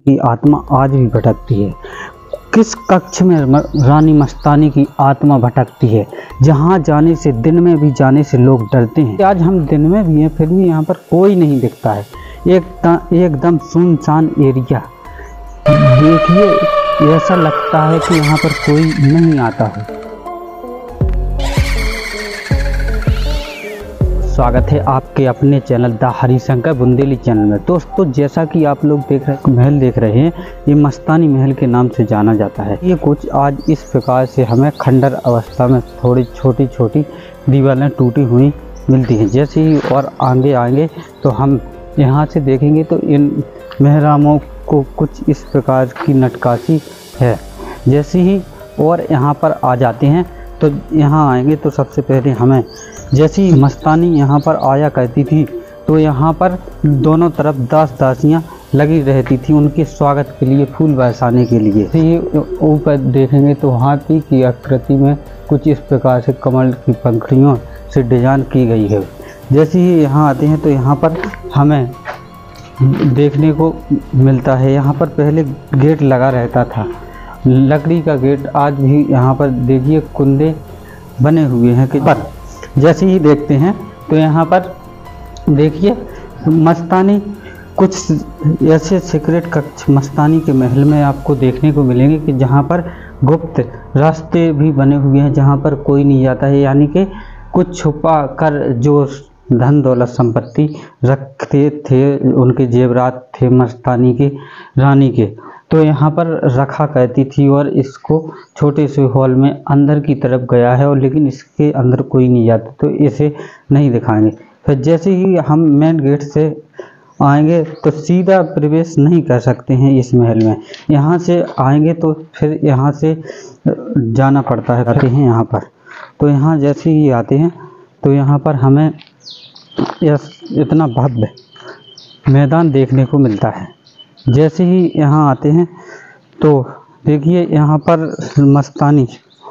की आत्मा आज भी भटकती है। किस कक्ष में रानी मस्तानी की आत्मा भटकती है, जहाँ जाने से, दिन में भी जाने से लोग डरते हैं। आज हम दिन में भी हैं, फिर भी यहाँ पर कोई नहीं दिखता है। एकदम सुनसान एरिया, देखिए ऐसा लगता है कि यहाँ पर कोई नहीं आता है। स्वागत है आपके अपने channel the Harishankar Bundeli channel में। दोस्तों, जैसा कि आप लोग महल देख रहे हैं, ये मस्तानी महल के नाम से जाना जाता है। ये कुछ आज इस प्रकार से हमें खंडर अवस्था में थोड़ी छोटी छोटी दीवारें टूटी हुई मिलती हैं। जैसे ही और आगे आएंगे तो हम यहाँ से देखेंगे तो इन मेहरामों को कुछ इस प्रकार की नक्काशी है। जैसे ही और यहाँ पर आ जाते हैं तो यहाँ आएंगे तो सबसे पहले हमें, जैसी मस्तानी यहाँ पर आया करती थी तो यहाँ पर दोनों तरफ दास दासियाँ लगी रहती थी उनके स्वागत के लिए, फूल बरसाने के लिए। ये ऊपर देखेंगे तो हाथी की आकृति में कुछ इस प्रकार से कमल की पंखुड़ियों से डिजाइन की गई है। जैसे ही यहाँ आते हैं तो यहाँ पर हमें देखने को मिलता है, यहाँ पर पहले गेट लगा रहता था, लकड़ी का गेट। आज भी यहाँ पर देखिए कुंदे बने हुए हैं कि पर जैसे ही देखते हैं तो यहाँ पर देखिए मस्तानी, कुछ ऐसे सीक्रेट कक्ष मस्तानी के महल में आपको देखने को मिलेंगे कि जहाँ पर गुप्त रास्ते भी बने हुए हैं, जहाँ पर कोई नहीं जाता है। यानी कि कुछ छुपा कर जो धन दौलत संपत्ति रखते थे, उनके जेवरात थे मस्तानी के, रानी के, तो यहाँ पर रखा करती थी। और इसको छोटे से हॉल में अंदर की तरफ गया है, और लेकिन इसके अंदर कोई नहीं जाता तो इसे नहीं दिखाएंगे। फिर जैसे ही हम मेन गेट से आएंगे तो सीधा प्रवेश नहीं कर सकते हैं इस महल में। यहाँ से आएंगे तो फिर यहाँ से जाना पड़ता है। आते हैं यहाँ पर तो यहाँ जैसे ही आते हैं तो यहाँ पर हमें इतना भव्य मैदान देखने को मिलता है। जैसे ही यहाँ आते हैं तो देखिए यहाँ पर मस्तानी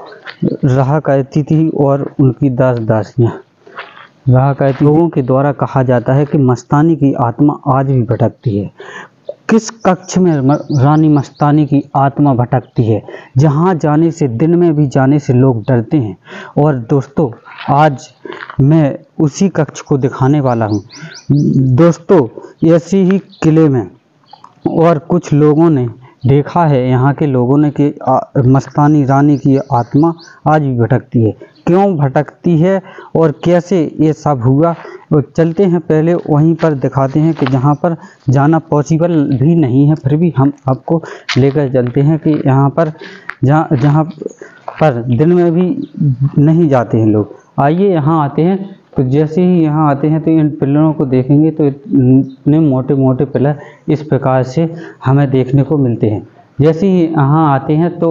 रहा करती थी और उनकी दास दासियाँ रहा करती। लोगों के द्वारा कहा जाता है कि मस्तानी की आत्मा आज भी भटकती है। किस कक्ष में रानी मस्तानी की आत्मा भटकती है, जहाँ जाने से, दिन में भी जाने से लोग डरते हैं। और दोस्तों, आज मैं उसी कक्ष को दिखाने वाला हूँ। दोस्तों, ऐसे ही किले में और कुछ लोगों ने देखा है, यहाँ के लोगों ने, कि मस्तानी रानी की आत्मा आज भी भटकती है। क्यों भटकती है और कैसे ये सब हुआ, चलते हैं पहले वहीं पर दिखाते हैं कि जहाँ पर जाना पॉसिबल भी नहीं है, फिर भी हम आपको लेकर चलते हैं कि यहाँ पर जहाँ पर दिन में भी नहीं जाते हैं लोग। आइए यहाँ आते हैं तो जैसे ही यहाँ आते हैं तो इन पिलरों को देखेंगे तो इतने मोटे मोटे पिलर इस प्रकार से हमें देखने को मिलते हैं। जैसे ही यहाँ आते हैं तो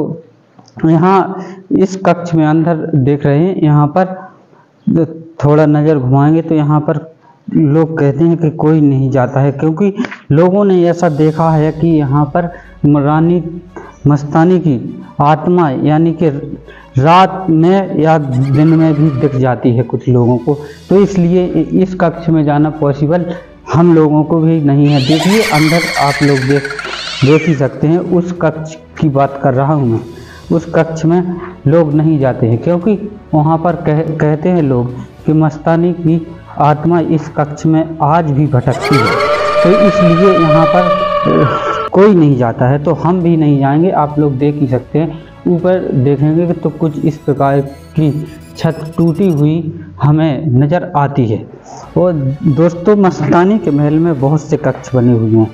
यहाँ इस कक्ष में अंदर देख रहे हैं, यहाँ पर थोड़ा नज़र घुमाएंगे तो यहाँ पर लोग कहते हैं कि कोई नहीं जाता है, क्योंकि लोगों ने ऐसा देखा है कि यहाँ पर रानी मस्तानी की आत्मा यानी कि रात में या दिन में भी दिख जाती है कुछ लोगों को। तो इसलिए इस कक्ष में जाना पॉसिबल हम लोगों को भी नहीं है। देखिए अंदर आप लोग देख ही सकते हैं। उस कक्ष की बात कर रहा हूँ मैं। उस कक्ष में लोग नहीं जाते हैं, क्योंकि वहाँ पर कहते हैं लोग कि मस्तानी की आत्मा इस कक्ष में आज भी भटकती है। तो इसलिए यहाँ पर कोई नहीं जाता है, तो हम भी नहीं जाएंगे। आप लोग देख ही सकते हैं, ऊपर देखेंगे तो कुछ इस प्रकार की छत टूटी हुई हमें नज़र आती है। और दोस्तों, मस्तानी के महल में बहुत से कक्ष बने हुए हैं।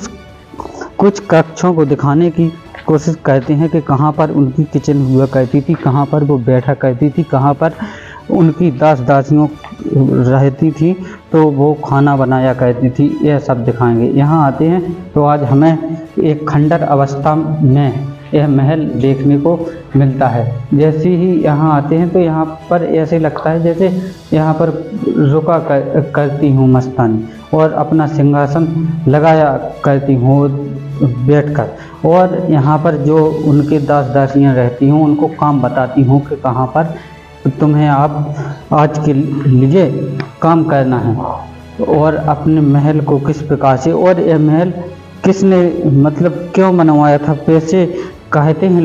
कुछ कक्षों को दिखाने की कोशिश करते हैं कि कहाँ पर उनकी किचन हुआ करती थी, कहाँ पर वो बैठा करती थी, कहाँ पर उनकी दास दासियों रहती थी तो वो खाना बनाया करती थी, यह सब दिखाएंगे। यहाँ आते हैं तो आज हमें एक खंडर अवस्था में यह महल देखने को मिलता है। जैसे ही यहाँ आते हैं तो यहाँ पर ऐसे लगता है जैसे यहाँ पर रुका करती हूँ मस्तानी और अपना सिंहासन लगाया करती हूँ बैठकर, और यहाँ पर जो उनके दास दासियाँ रहती हूँ उनको काम बताती हूँ कि कहाँ पर तुम्हें आप आज के लिए काम करना है और अपने महल को किस प्रकार से, और यह महल किसने मतलब क्यों बनवाया था। पैसे कहते हैं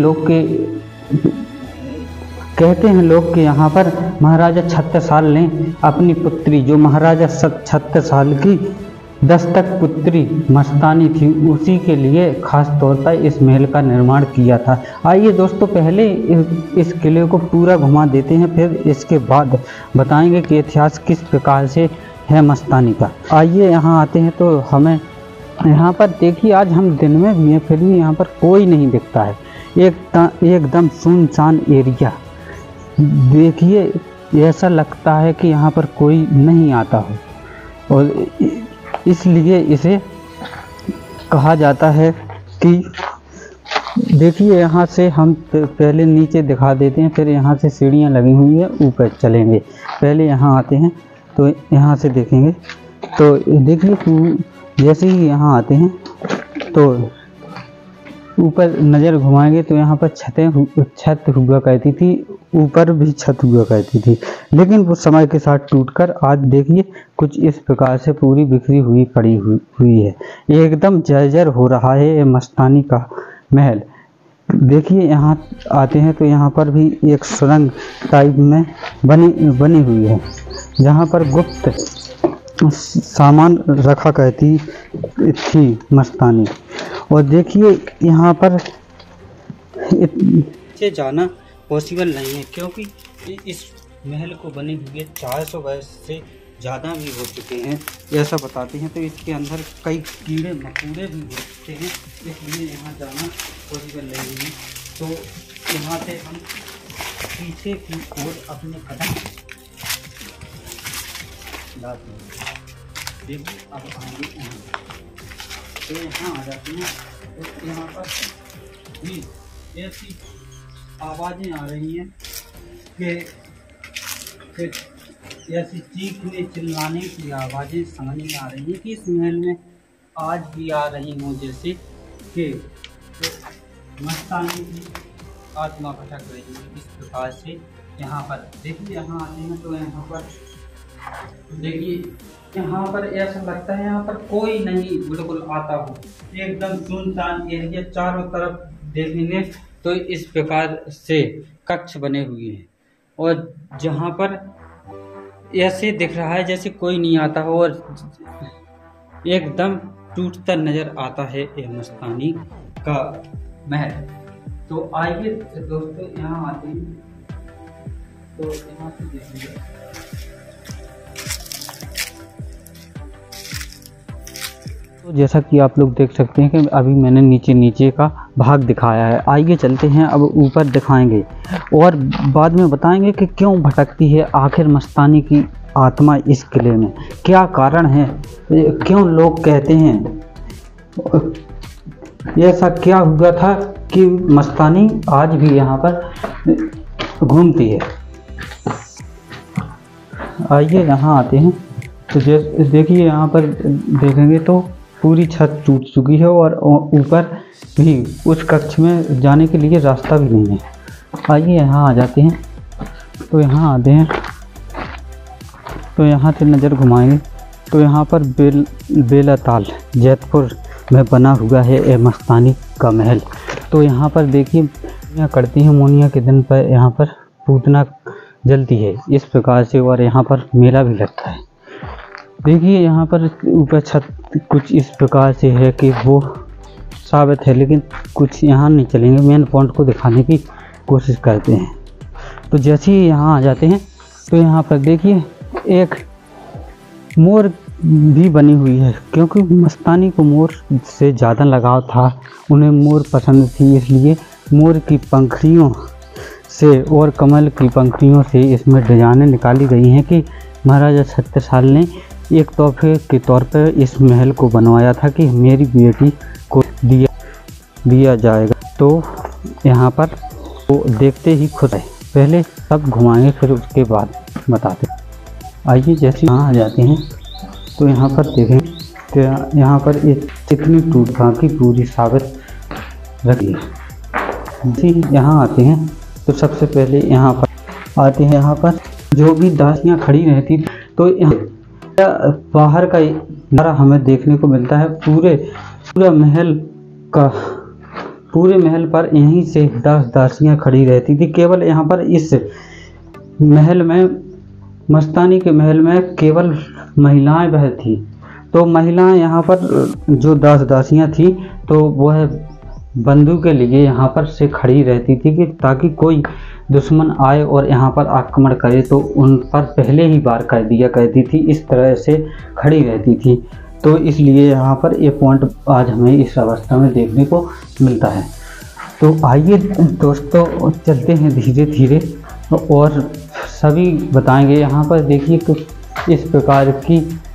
लोग के यहाँ पर महाराजा छत्रसाल ने अपनी पुत्री, जो महाराजा छत्रसाल की दस्तक पुत्री मस्तानी थी, उसी के लिए खास तौर पर इस महल का निर्माण किया था। आइए दोस्तों, पहले इस किले को पूरा घुमा देते हैं, फिर इसके बाद बताएंगे कि इतिहास किस प्रकार से है मस्तानी का। आइए यहाँ आते हैं तो हमें यहाँ पर देखिए, आज हम दिन में भी हैं फिर भी यहाँ पर कोई नहीं दिखता है। एकदम सुनसान एरिया। देखिए, ऐसा लगता है कि यहाँ पर कोई नहीं आता हो, और इसलिए इसे कहा जाता है कि देखिए, यहाँ से हम पहले नीचे दिखा देते हैं, फिर यहाँ से सीढ़ियाँ लगी हुई है, ऊपर चलेंगे। पहले यहाँ आते हैं तो यहाँ से देखेंगे तो देखिए, जैसे ही यहाँ आते हैं तो ऊपर नज़र घुमाएंगे तो यहाँ पर छत हुआ करती थी, ऊपर भी छत हुआ करती थी, लेकिन वो समय के साथ टूटकर आज देखिए कुछ इस प्रकार से पूरी बिखरी हुई पड़ी हुई है। एकदम जर्जर हो रहा है ये मस्तानी का महल। देखिए, यहाँ आते हैं तो यहाँ पर भी एक सुरंग टाइप में बनी हुई है, जहाँ पर गुप्त सामान रखा करती थी मस्तानी। और देखिए, यहाँ पर नीचे जाना पॉसिबल नहीं है, क्योंकि इस महल को बने हुए 400 वर्ष से ज़्यादा भी हो चुके हैं, ऐसा बताते हैं। तो इसके अंदर कई कीड़े मकोड़े भी हो सकते हैं, इसलिए यहाँ जाना पॉसिबल नहीं है। तो यहाँ से हम पीछे की ओर अपने कदम लाते हैं। देखिए, अब आगे तो यहाँ आ जाते हैं तो यहाँ पर भी ऐसी आवाज़ें आ रही हैं कि ऐसी चीखने चिल्लाने की आवाज़ें समझ में आ रही हैं कि इस महल में आज भी आ रही हों, जैसे कि मस्तानी की आत्मा भटक रही है। इस प्रकार से यहाँ पर देखिए, यहाँ आते हैं तो यहाँ पर देखिए, यहाँ पर ऐसा लगता है यहाँ पर कोई नहीं बिल्कुल आता हो, एकदम सुनसान एरिया। चारों तरफ देखेंगे तो इस प्रकार से कक्ष बने हुए हैं, और जहाँ पर ऐसे दिख रहा है जैसे कोई नहीं आता हो, और एकदम टूटता नजर आता है ये मस्तानी का महल। तो आइए दोस्तों, यहाँ आते हैं तो यहाँ से देखेंगे तो जैसा कि आप लोग देख सकते हैं कि अभी मैंने नीचे का भाग दिखाया है। आइए चलते हैं, अब ऊपर दिखाएंगे और बाद में बताएंगे कि क्यों भटकती है आखिर मस्तानी की आत्मा इस किले में, क्या कारण है, क्यों लोग कहते हैं ऐसा क्या हुआ था कि मस्तानी आज भी यहाँ पर घूमती है। आइए यहाँ आते हैं तो देखिए, यहाँ पर देखेंगे तो पूरी छत टूट चुकी है, और ऊपर भी उस कक्ष में जाने के लिए रास्ता भी नहीं है। आइए यहाँ आ जाते हैं तो यहाँ आते हैं तो यहाँ से नज़र घुमाएंगे तो यहाँ पर बेलाताल जैतपुर में बना हुआ है ये मस्तानी का महल। तो यहाँ पर देखिए, पूजा करती हैं मोनिया के दिन पर यहाँ पर पूतना जलती है इस प्रकार से, और यहाँ पर मेला भी लगता है। देखिए, यहाँ पर ऊपर छत कुछ इस प्रकार से है कि वो साबित है, लेकिन कुछ यहाँ नहीं चलेंगे, मेन पॉइंट को दिखाने की कोशिश करते हैं। तो जैसे ही यहाँ आ जाते हैं तो यहाँ पर देखिए एक मोर भी बनी हुई है, क्योंकि मस्तानी को मोर से ज़्यादा लगाव था, उन्हें मोर पसंद थी, इसलिए मोर की पंखुड़ियों से और कमल की पंखुड़ियों से इसमें डिजाइनें निकाली गई हैं कि महाराजा छत्रसाल ने एक तोहफे के तौर पर इस महल को बनवाया था कि मेरी बेटी को दिया जाएगा। तो यहाँ पर वो देखते ही खुश है। पहले सब घुमाएंगे, फिर उसके बाद बताते। आइए जैसे यहाँ आ जाते हैं तो यहाँ पर देखें कि यहाँ पर एक चिकनी टूटका की पूरी साबित रखी है। जी यहाँ आते हैं तो सबसे पहले यहाँ पर आते हैं, यहाँ पर जो भी दासियाँ खड़ी रहती तो यहाँ बाहर का नज़ारा हमें देखने को मिलता है। पूरे पूरे महल पर यहीं से 10 दासियां खड़ी रहती थी। केवल यहाँ पर इस महल में, मस्तानी के महल में केवल महिलाएं वह थी। तो महिलाएं यहाँ पर जो 10 दासियां थी तो वह बंदूक के लिए यहाँ पर से खड़ी रहती थी कि ताकि कोई दुश्मन आए और यहाँ पर आक्रमण करे तो उन पर पहले ही वार कर दिया करती थी। इस तरह से खड़ी रहती थी। तो इसलिए यहाँ पर ये पॉइंट आज हमें इस अवस्था में देखने को मिलता है। तो आइए दोस्तों चलते हैं धीरे धीरे और सभी बताएंगे। यहाँ पर देखिए कुछ इस प्रकार की